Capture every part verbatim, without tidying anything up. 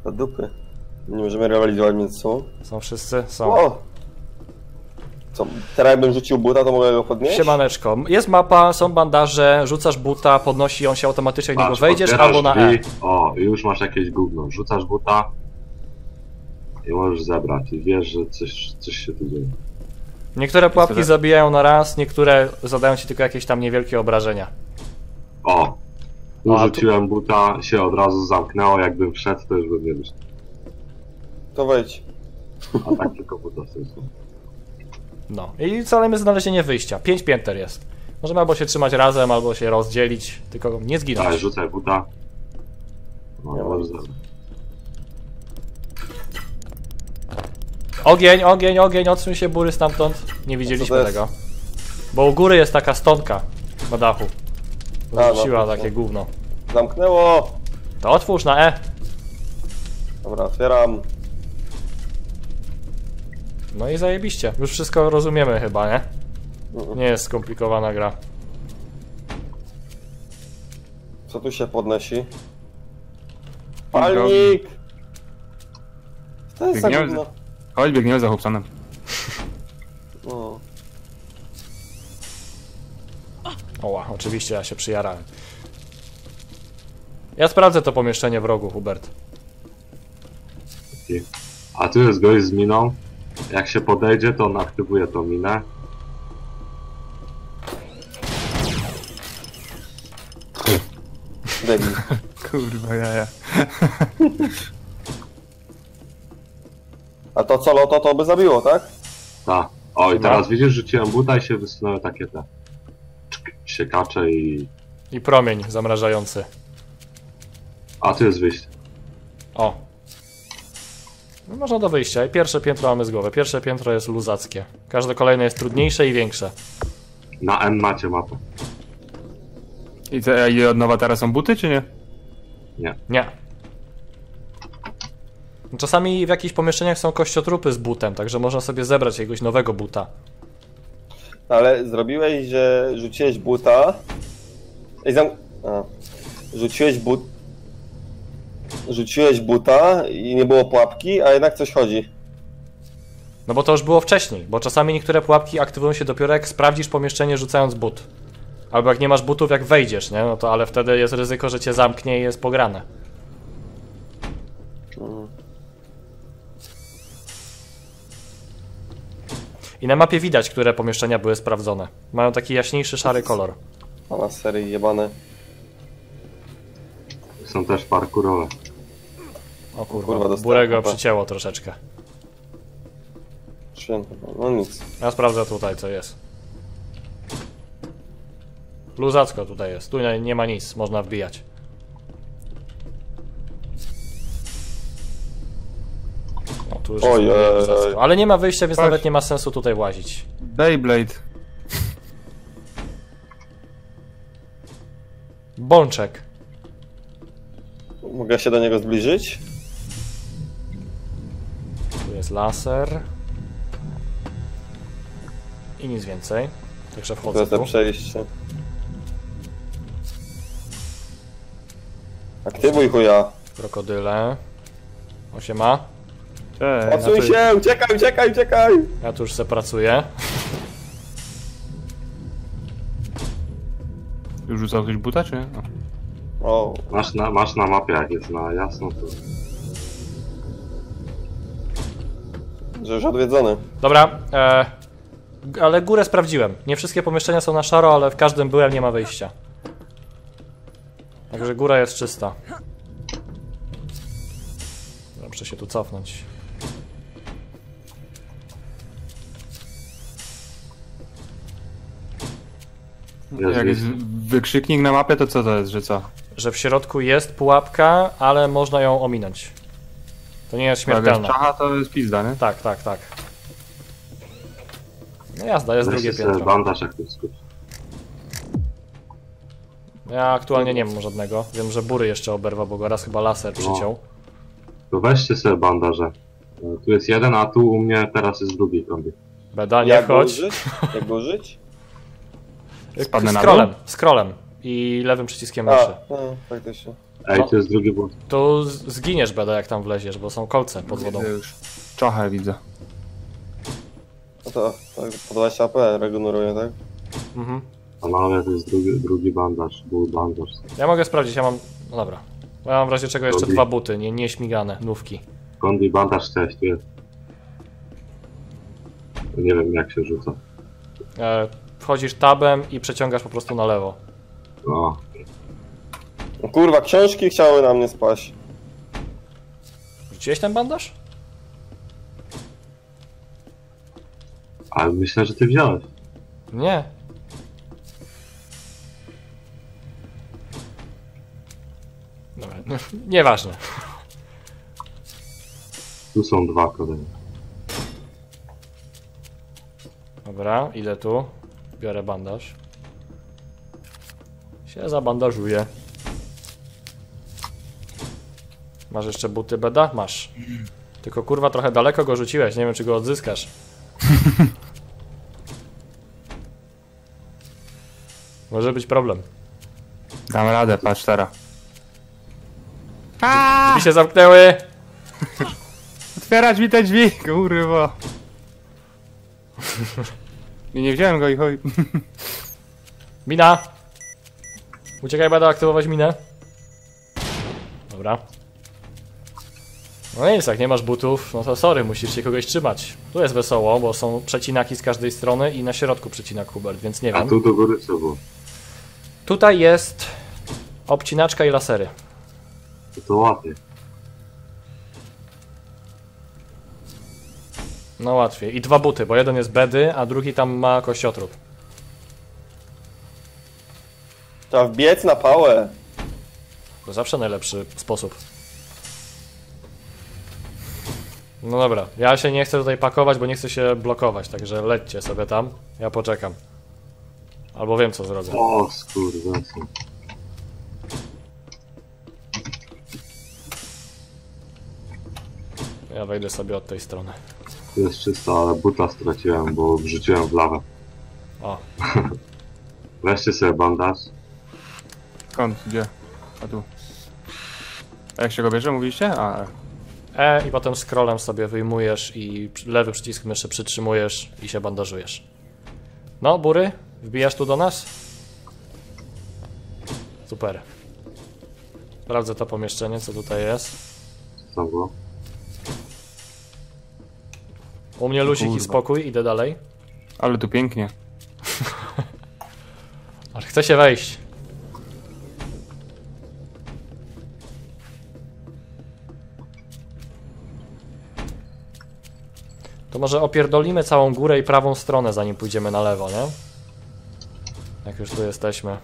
Do dupy. Nie możemy rywalizować między sobą. Są wszyscy? Są. O! Co, teraz jakbym rzucił buta, to mogę go podnieść? Siemaneczko. Jest mapa, są bandaże, rzucasz buta, podnosi on się automatycznie, jak do niego wejdziesz, otwierasz albo na E. drzwi, o, i już masz jakieś gówno. Rzucasz buta i możesz zebrać i wiesz, że coś, coś się tu dzieje. Niektóre pułapki Tyle. zabijają na raz, niektóre zadają ci tylko jakieś tam niewielkie obrażenia. O! Tu O, a tu- rzuciłem buta, się od razu zamknęło, jakbym wszedł, to już bym nie wyszedł. To wejdź. A tak tylko buta sensu. No. I celem jest znalezienie wyjścia. Pięć pięter jest. Możemy albo się trzymać razem, albo się rozdzielić, tylko nie Tak, zginąć. rzucaj buta. No, Nie możesz mam. zebrać. Ogień, ogień, ogień, odsuń się Bury stamtąd. Nie widzieliśmy jest? tego. Bo u góry jest taka stonka na dachu. A, no, Rzuciła to- takie gówno. Zamknęło! To otwórz na E. Dobra, otwieram. No i zajebiście. Już wszystko rozumiemy chyba, nie? Mhm. Nie jest skomplikowana gra. Co tu się podnosi? Palnik! To jest za Biegniemy gówno. Chodź, biegniemy za Hobsonem. No. Oła, oczywiście ja się przyjarałem. Ja sprawdzę to pomieszczenie w rogu, Hubert. A tu jest gość z miną. Jak się podejdzie, to on aktywuje tą minę. Debil. Kurwa, jaja. A to co loto to by zabiło, tak? Tak. O, i No. teraz widzisz, rzuciłem buta i się wysunęły takie te czk- siekacze i... I promień zamrażający. A, tu jest wyjście. O. No można do wyjścia. I pierwsze piętro mamy z głowy. Pierwsze piętro jest luzackie. Każde kolejne jest trudniejsze i większe. Na N macie mapę. I co, a i od nowa teraz są buty, czy nie? Nie. Nie. Czasami w jakichś pomieszczeniach są kościotrupy z butem, także można sobie zebrać jakiegoś nowego buta. Ale zrobiłeś, że rzuciłeś buta. Ej, zam... A. Rzuciłeś but... Rzuciłeś buta i nie było pułapki, a jednak coś chodzi. No bo to już było wcześniej, bo czasami niektóre pułapki aktywują się dopiero jak sprawdzisz pomieszczenie rzucając but. Albo jak nie masz butów, jak wejdziesz, nie? No to ale wtedy jest ryzyko, że cię zamknie i jest pograne. Mm. I na mapie widać, które pomieszczenia były sprawdzone. Mają taki jaśniejszy, szary kolor. A na serii jebane. Są też parkurowe. O kurwa, Kurwa, dostałem Burego kopę. przycięło troszeczkę. Święto. No nic. Ja sprawdzę tutaj, co jest. Luzacko tutaj jest. Tu nie, nie ma nic, można wbijać. O, tu już jest Oj, oj, luzacko. oj. Ale nie ma wyjścia, więc Chodź. nawet nie ma sensu tutaj łazić. Beyblade. Bączek. Mogę się do niego zbliżyć? Tu jest laser. I nic więcej. Także To wchodzę jest to tu. przejście. Aktywuj chuja. Krokodyle. Osiema. Cześć. Odsuń się! Uciekaj, uciekaj, uciekaj! Ja tu już se pracuję. Już rzucał ktoś buta, czy nie? O. O, Masz na, masz na mapie, jak jest na jasno, to... że już odwiedzony. Dobra, e, g- ale górę sprawdziłem. Nie wszystkie pomieszczenia są na szaro, ale w każdym byłem, nie ma wyjścia. Także góra jest czysta. Dobra, muszę się tu cofnąć. Jest Jak jest wyjście. wykrzyknik na mapie, to co to jest, że co? Że w środku jest pułapka, ale można ją ominąć. To nie jest Jak jest śmiertelne. czacha, to jest pizda, nie? Tak, tak, tak. No jazda, jest drugie Weźcie sobie piętro. bandaż, jak tu skoczy. Ja aktualnie nie mam żadnego. Wiem, że Bury jeszcze oberwał, bo go raz chyba laser przyciął. To weźcie sobie bandaże. E, Tu jest jeden, a tu u mnie teraz jest drugi kombi. Beda, nie Jak go chodź. użyć? Jak go użyć? Spadnę na Scrollem, scrollem i lewym przyciskiem A, myszy. no, faktycznie. Ej, No. to jest drugi but. Tu z- zginiesz, Beda, jak tam wleziesz, bo są kolce pod wodą. Widzę już. Czochę widzę. No to tak, po dwadzieścia A P regeneruje, tak? Mhm. Panowie, to jest drugi, drugi bandaż, był bandaż. Ja mogę sprawdzić, ja mam... No dobra. Ja mam w razie czego jeszcze Robi. dwa buty, nie, nie śmigane, nówki. Kondi bandaż też tu jest. Nie wiem jak się rzuca. E, wchodzisz tabem i przeciągasz po prostu na lewo. No, No kurwa, książki chciały na mnie spaść. Rzuciłeś ten bandaż? ale myślę, że ty wziąłeś. Nie. Dobra, nieważne. Tu są dwa kolejne. Dobra, idę tu. Biorę bandaż. Się zabandażuję. Masz jeszcze buty, Beda? Masz. Tylko kurwa trochę daleko go rzuciłeś, nie wiem czy go odzyskasz. Może być problem. Dam radę, patrz teraz. Drzwi się zamknęły! Otwierać mi te drzwi, kurwa. I nie wziąłem go i chuj. Mina! Uciekaj, będę aktywować minę. Dobra. No nic, jak nie masz butów, no to sorry, musisz się kogoś trzymać. Tu jest wesoło, bo są przecinaki z każdej strony i na środku przecinak Hubert, więc nie A wiem. tu do góry co było? Tutaj jest obcinaczka i lasery. To, to łatwiej. No łatwiej. I dwa buty, bo jeden jest bedy, a drugi tam ma kościotrup. Trzeba wbiec na pałę. To zawsze najlepszy sposób. No dobra, ja się nie chcę tutaj pakować, bo nie chcę się blokować, także lećcie sobie tam, ja poczekam. Albo wiem co zrobię. O, skurwesy. Ja wejdę sobie od tej strony. Tu jest czysto, ale buta straciłem, bo wrzuciłem w lawę. O, Weźcie sobie bandaż. Skąd? Gdzie? A tu. A jak się go bierze, mówiliście? A, E i potem scrollem sobie wyjmujesz i przy- lewy przycisk myszy przytrzymujesz i się bandażujesz. No, Bury, wbijasz tu do nas? Super. Sprawdzę to pomieszczenie, co tutaj jest. Co tam było? U mnie lusik i Kurwa. spokój, idę dalej. ale tu pięknie. Ale chcę się wejść. To może opierdolimy całą górę i prawą stronę, zanim pójdziemy na lewo, nie? Jak już tu jesteśmy.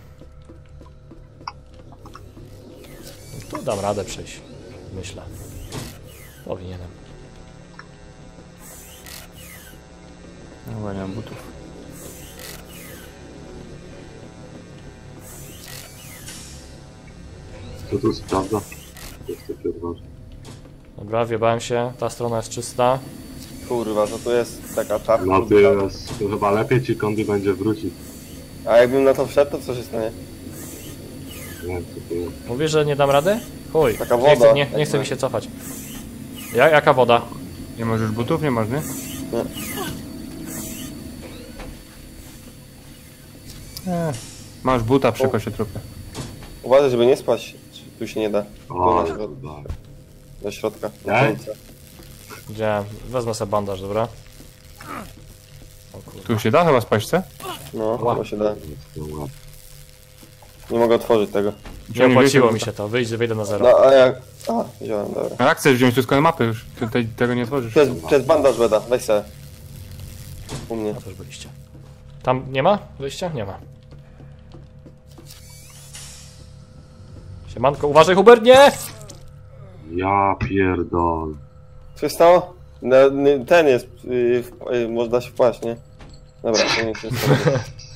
No tu dam radę przejść. Myślę. Powinienem. No, nie mam butów. Co tu sprawdza? To jest takie odważne. Dobra, wjebałem się. Ta strona jest czysta. Kurwa, to tu jest taka czapka. No ty jest, to chyba lepiej ci Kondi będzie wrócić. A jakbym na to wszedł, to co się stanie? Nie wiem co to jest. Mówisz, że nie dam rady? Chuj. Taka Nie woda. chcę, nie, nie chcę mi się cofać. Ja, jaka woda? Nie możesz butów? Nie można? Nie. Nie. Masz buta przy kościotrupie. Uważaj, żeby nie spać. Tu się nie da. Tu O, na środ kurwa. do środka. Na Ej. końcu. Gdzie? Wezmę sobie bandaż, dobra? O kurwa. Tu się da chyba spaść, co? No, Ła. chyba się da. No, ładnie. Nie mogę otworzyć tego. Nie opłaciło mi się to. Wyjdę, wyjdę na zero. No, a jak... A, wziąłem, dobra. A jak chcesz wziąć tu z mapy już? Tutaj tego nie otworzysz. Przez, przez bandaż beda, weź se. U mnie. No też byliście. Tam nie ma wyjścia? Nie ma. Siemanko, uważaj Hubert, nie! Ja pierdol. Co się stało? No, nie- ten jest... Yy, w- yy, można się wpaść, nie? Dobra, to nie się stało.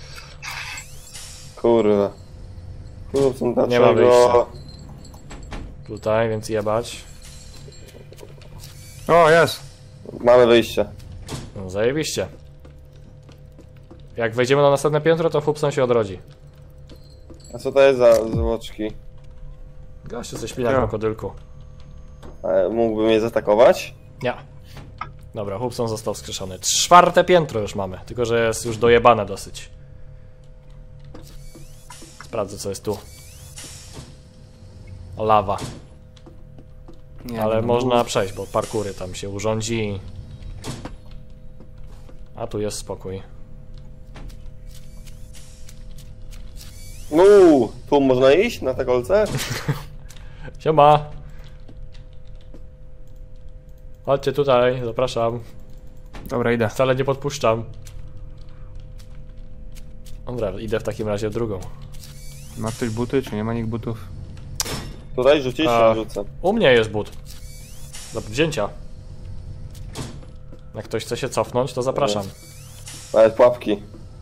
Kurwa. Kurwa, Nie ma dlaczego? wyjścia. Tutaj, więc jebać. O, jest! Mamy wyjście. No zajebiście. Jak wejdziemy na następne piętro, to Hubson się odrodzi. A co to jest za zwłoczki? Gościu ze śpina Ja. krokodylku. Ale mógłby mnie zaatakować? Nie. Dobra, Hubson został wskrzeszony. Czwarte piętro już mamy, tylko że jest już dojebane dosyć. Sprawdzę, co jest tu. Lawa. Nie, Ale no, można przejść, bo parkury tam się urządzi. A tu jest spokój. No, tu można iść na te kolce? Siema! Chodźcie tutaj, zapraszam. Dobra, idę. Wcale nie podpuszczam. Dobra, idę w takim razie w drugą. Ma ktoś buty, czy nie ma nikt butów? Tutaj rzucić? A. Ja rzucę. U mnie jest but. Do wzięcia. Jak ktoś chce się cofnąć, to zapraszam. Nawet pułapki.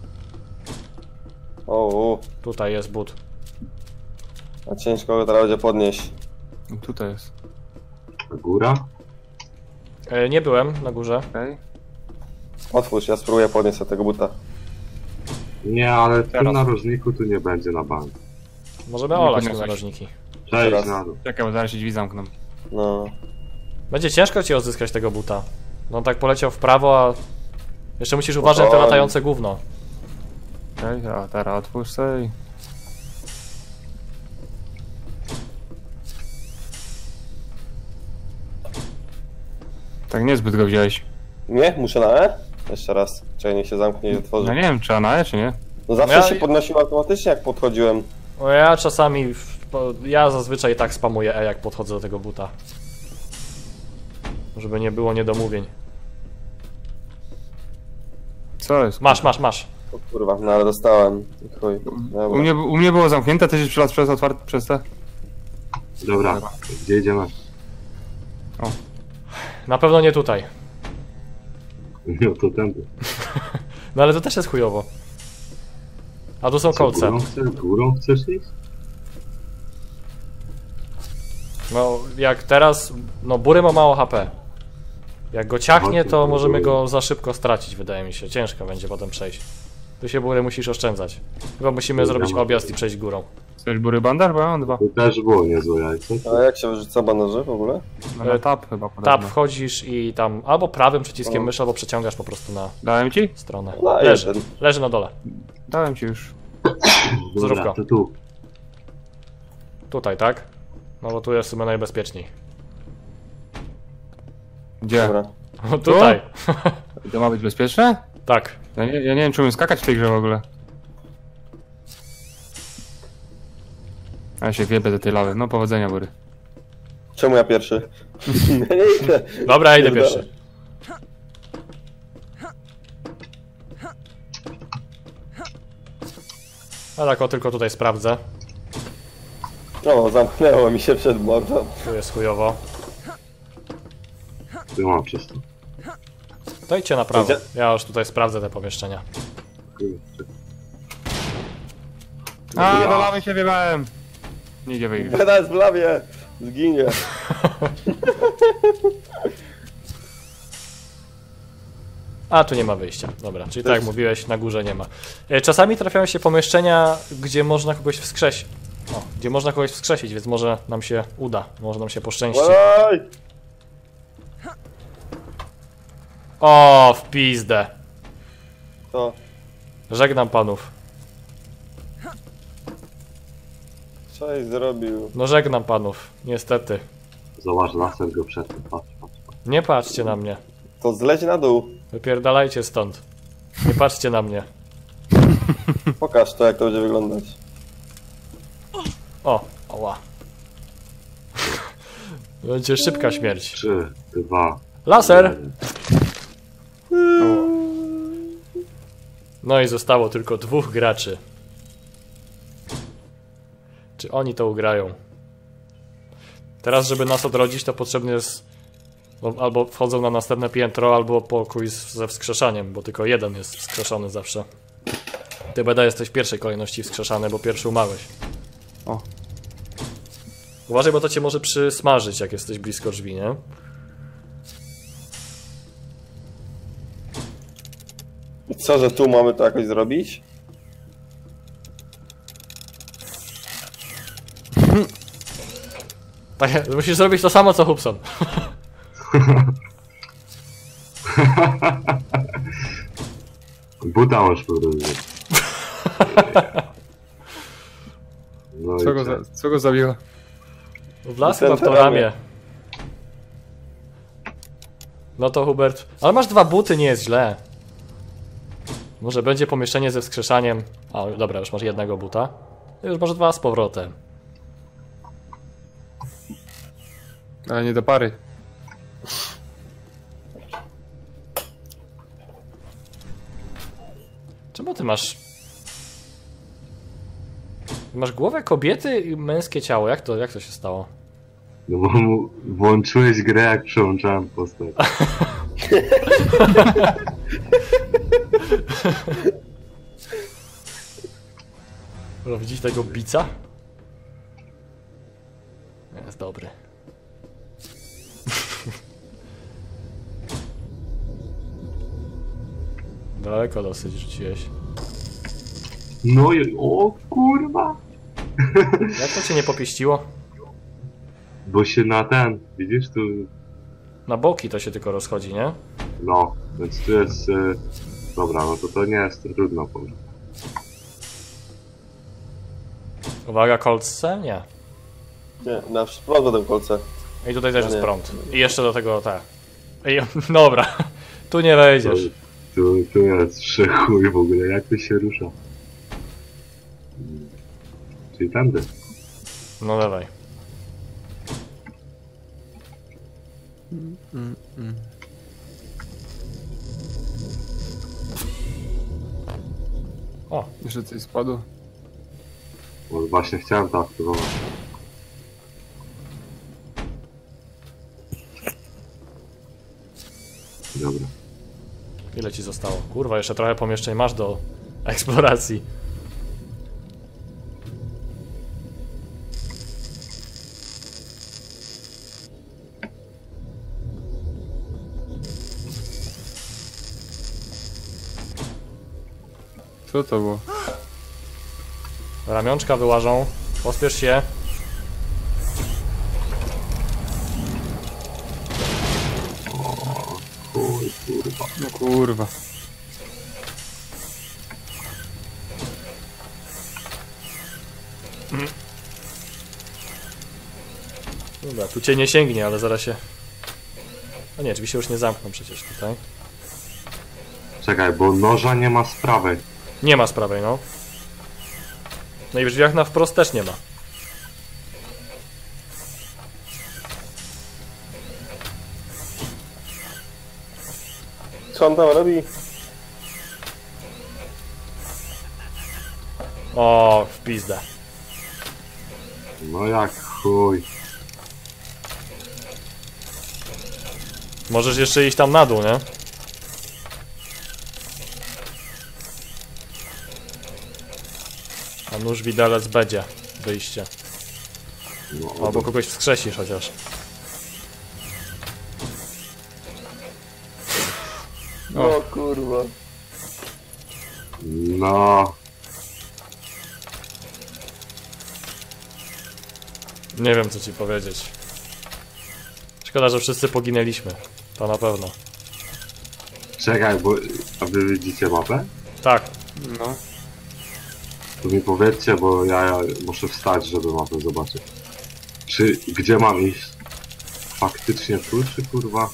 O, u. Tutaj jest but. A ciężko go teraz będzie podnieść. I tutaj jest. Góra? E, nie byłem na górze. Okej. Otwórz, ja spróbuję podnieść sobie tego buta. Nie, ale tu Teraz. narożniku tu nie będzie na bank. Możemy Nie olać te podniosłeś. narożniki. Cześć Teraz. na dół. Czekaj, bo zaraz się drzwi zamkną. No. Będzie ciężko ci odzyskać tego buta. No on tak poleciał w prawo, a... Jeszcze musisz uważać na te Spokojnie. latające gówno. Okej, a teraz otwórz sobie. Tak niezbyt go wziąłeś. Nie? Muszę na E? Jeszcze raz. Czekaj, niech się zamknie i otworzy. No nie wiem, czy na E, czy nie? No zawsze Ja- się podnosił automatycznie, jak podchodziłem. No ja czasami... w- bo Ja zazwyczaj tak spamuję E, jak podchodzę do tego buta. Żeby nie było niedomówień. Co jest? Masz, masz, masz. O kurwa, no ale dostałem. Chuj. U Dobra. mnie, u mnie było zamknięte, też jest przez, przez otwarte przez te. Dobra, gdzie idziemy? Na pewno nie tutaj. No to tędy. No ale to też jest chujowo. A tu są Co, kolce. górą chcesz, górą chcesz iść? No jak teraz... No Bury ma mało H P. Jak go ciachnie, to możemy go za szybko stracić, wydaje mi się. Ciężko będzie potem przejść. Tu się Bury musisz oszczędzać. Chyba musimy zrobić objazd i przejść górą. Chcesz bury bandaż? Bo ja mam dwa. Tu też było niezłe jajce. A jak się wyrzuca bandaże w ogóle? No, na tab chyba Tab podobno. wchodzisz i tam albo prawym przyciskiem O. myszy, albo przeciągasz po prostu na Dałem ci? stronę. No, Leży, jeden. leży na dole. Dałem ci już. Zdrówko. Dobra, to tu. Tutaj, tak? No bo tu jest w sumie najbezpieczniej. Gdzie? Dobra. Tutaj. To ma być bezpieczne? Tak. Ja nie, ja nie wiem, czy umiem skakać w tej grze w ogóle. A ja się wiebę do tej lawy. No powodzenia, bury. Czemu ja pierwszy? Ja nie idę. Dobra, idę Pierdolę. pierwszy. A tak, o tylko tutaj sprawdzę. O, zamknęło mi się przed mordą. Tu jest chujowo. Tu mam czysto. To idźcie na prawo. Gdzie? Ja już tutaj sprawdzę te pomieszczenia. A, Ja. do lawy się wiebałem. Nie idzie wyjść. Beda jest w lawie. Zginie. A, tu nie ma wyjścia. Dobra, czyli tak jak mówiłeś, na górze nie ma. E, Czasami trafiają się pomieszczenia, gdzie można kogoś wskrzesić. O, gdzie można kogoś wskrzesić, więc może nam się uda. Może nam się poszczęści. Oj! O, w pizdę. To. Żegnam panów. Coś zrobił. No żegnam panów, niestety. Zobacz, laser go przed tym. Patrz, patrz, patrz. Nie patrzcie na mnie. To zleć na dół. Wypierdalajcie stąd. Nie patrzcie na mnie. Pokaż to, jak to będzie wyglądać. O, oła. Będzie szybka śmierć. Trzy, dwa. Laser! jeden. No i zostało tylko dwóch graczy. Czy oni to ugrają? Teraz, żeby nas odrodzić, to potrzebny jest... no, albo wchodzą na następne piętro, albo pokój z, ze wskrzeszaniem, bo tylko jeden jest wskrzeszony zawsze. Ty, Beda, jesteś w pierwszej kolejności wskrzeszany, bo pierwszy umarłeś. O. Uważaj, bo to cię może przysmażyć, jak jesteś blisko drzwi, nie? I co, że tu mamy to jakoś zrobić? Tak, musisz zrobić to samo co Hubson. Buta masz powiedzieć. No Co i go, co? za, co go zabiło? W las Ten chyba w to ramię. ramię. No to Hubert. Ale masz dwa buty, nie jest źle. Może będzie pomieszczenie ze wskrzeszaniem. A, dobra, już masz jednego buta. Już masz dwa z powrotem. Ale nie do pary. Czemu ty masz... Masz głowę kobiety i męskie ciało. Jak to, jak to się stało? No bo mu włączyłeś grę, jak przełączałem postać. No, widzisz tego bica? Jest dobry. Daleko dosyć rzuciłeś. No i... O kurwa! Jak to cię nie popieściło? Bo się na ten... Widzisz tu... Na boki to się tylko rozchodzi, nie? No, więc tu jest... Y... Dobra, no to to nie jest trudno powiem. Uwaga, kolce? Nie. Nie, na wprost do kolce. I tutaj też No jest nie. prąd. I jeszcze do tego tak. I, dobra, tu nie wejdziesz. Tu, tu jest przechuj w ogóle, jak to się rusza. Czyli tędy. No dawaj. Mm, mm. O, Jeszcze coś spadło. Bo właśnie chciałem to aktywować. Dobra. ile ci zostało? Kurwa, jeszcze trochę pomieszczeń masz do eksploracji. Co to było? Ramionczka wyłażą. Pospiesz się. Chuj, kurwa. No kurwa. Dobra, tu cię nie sięgnie, ale zaraz się... A nie, drzwi się już nie zamkną przecież tutaj. Czekaj, bo noża nie ma z prawej. Nie ma z prawej, no. No i w drzwiach na wprost też nie ma. Co on tam robi? O, w pizdę. No jak chuj. Możesz jeszcze iść tam na dół, nie? A nóż widelec będzie. Wyjście. No, Albo kogoś wskrzesisz chociaż. O kurwa. no. Nie wiem co ci powiedzieć. Szkoda, że wszyscy poginęliśmy. To na pewno. Czekaj, bo... A wy widzicie mapę? Tak. No. To mi powiedzcie, bo ja muszę wstać, żeby mapę zobaczyć. Czy... Gdzie mam iść? Faktycznie tu, czy kurwa?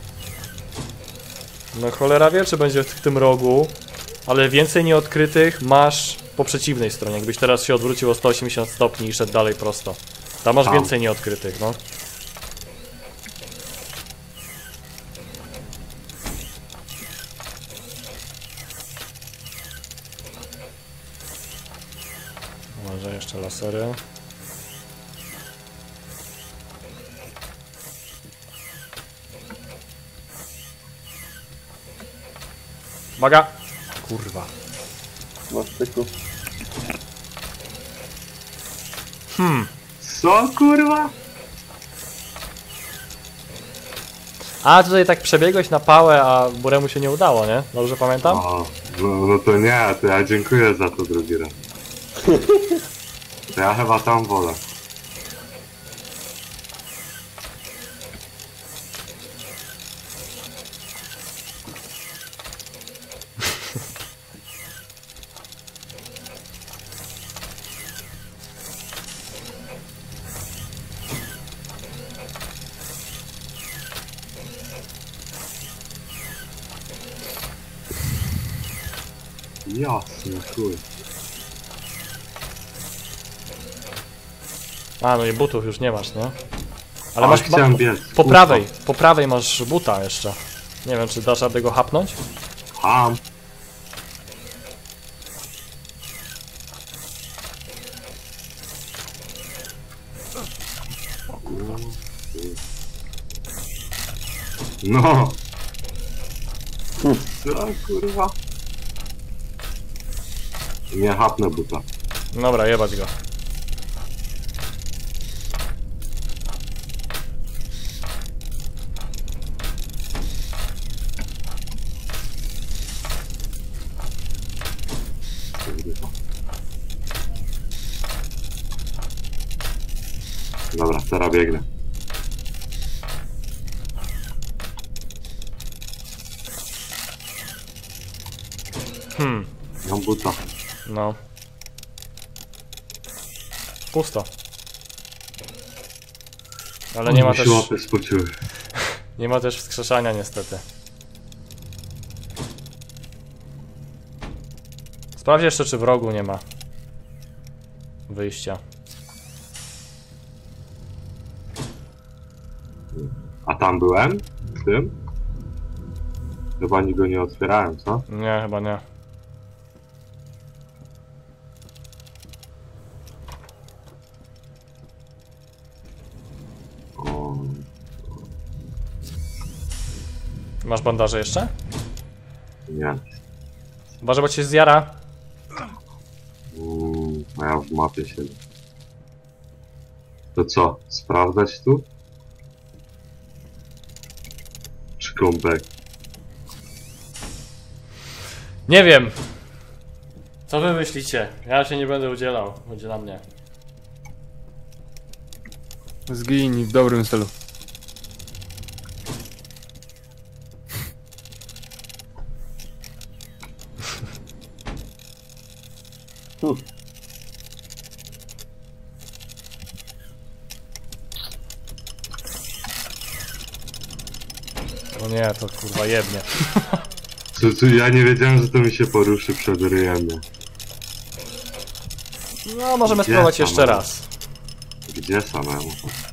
No cholera wie, czy będzie w tym rogu. Ale więcej nieodkrytych masz po przeciwnej stronie. Jakbyś teraz się odwrócił o sto osiemdziesiąt stopni i szedł dalej prosto. Tam masz Tam. więcej nieodkrytych, no. Może jeszcze lasery. Uwaga! Kurwa. Na styku. Hmm. Co kurwa? A tutaj tak przebiegłeś na pałę, a Buremu się nie udało, nie? Dobrze pamiętam? O, no, no to nie, to ja dziękuję za to drugi raz. To ja chyba tam wolę. Jasny, chuj. A, no i butów już nie masz, nie? Ale A, masz chciałem ma, biec, po kurwa. prawej, po prawej masz buta jeszcze. Nie wiem, czy dasz radę go hapnąć? Ham. No. Co, kurwa? Nie hapnę buta. Dobra, jebać go. Kurwa. Dobra, teraz biegnę. Hmm, Mam buta. no. Pusto. Ale nie ma też, Łapy spociły. nie ma też wskrzeszania niestety. Sprawdź jeszcze, czy w rogu nie ma wyjścia. A tam byłem? W tym? Chyba ni go nie otwierałem, co? Nie, chyba nie. O, Masz bandaże jeszcze? nie. Uważaj, bo cię zjara. Mm, a ja w mapie siedzę. To co? Sprawdzać tu? Czy kąpek? Nie wiem. Co wy myślicie? Ja się nie będę udzielał. Będzie na mnie. Zginij w dobrym stylu. Hm. O nie, to kurwa jebnie. Co, co, ja nie wiedziałem, że to mi się poruszy przed ryjem. No, możemy Gdzie spróbować tam, jeszcze no? raz. Gdzie samemu?